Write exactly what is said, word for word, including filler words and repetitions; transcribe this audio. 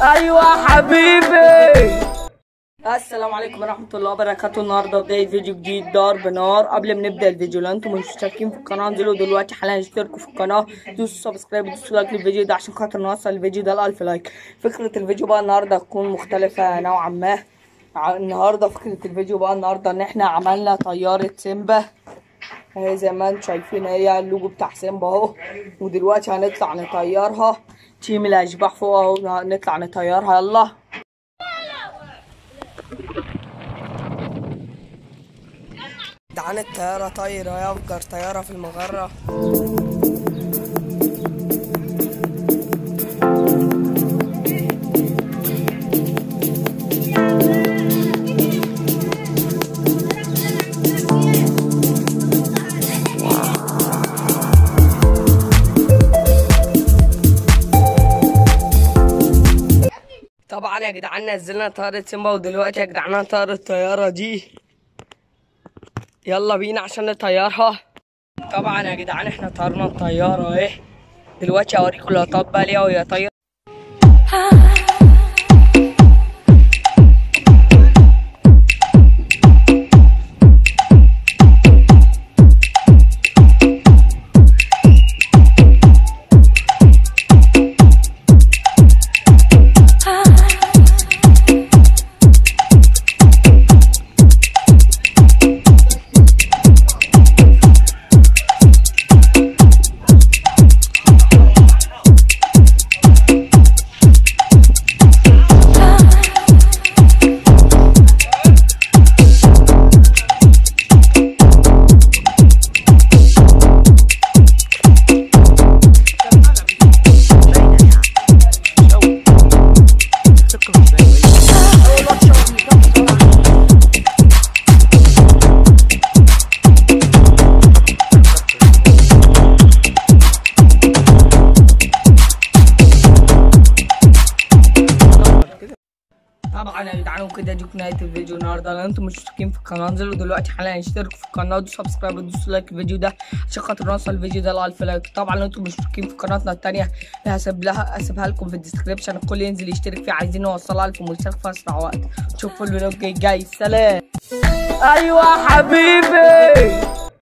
ايوه حبيبي. السلام عليكم ورحمه الله وبركاته. النهارده بدايه فيديو جديد ضرب نار. قبل ما نبدا الفيديو، لو انتم مش مشتركين في القناه انزلوا دلوقتي حالا اشتركوا في القناه، دوسوا سبسكرايب ودوسوا لايك للفيديو ده عشان خاطر نوصل الفيديو ده ل ألف لايك. فكره الفيديو بقى النهارده هتكون مختلفه نوعا ما. النهارده فكره الفيديو بقى النهارده ان احنا عملنا طياره سيمبا اهي زي ما انتم شايفين، هي اللوجو بتاع سيمبا اهو. ودلوقتي هنطلع نطيرها، تيم الاشباح فوق اهو، نطلع نطيرها. يلا جدعان، الطيارة طايرة يا أفجر طيارة في المجرة. طبعا يا جدعان نزلنا طيارة سيمبا، ودلوقتي يا جدعان هنطير الطيارة دي. يلا بينا عشان نطيرها. طبعا يا جدعان احنا طيرنا الطيارة اهي. دلوقتي هوريكم اللقطات بقى ليها وهي طايرة. طبعا يا جدعان وكده دي نهايه الفيديو النهارده. لو انتم مش مشتركين في القناه انزلوا دلوقتي حالا اشتركوا في القناه ودوسوا سبسكرايب ودوسوا لايك الفيديو ده عشان خاطر نوصل الفيديو ده ل ألف لايك. طبعا لو انتم مش مشتركين في قناتنا الثانيه هسيب لها هسيبها لكم في الديسكربشن، الكل ينزل يشترك فيها. عايزين نوصلها ألف مشترك في اسرع وقت. نشوفوا الفيديو الجاي. سلام. ايوه حبيبي.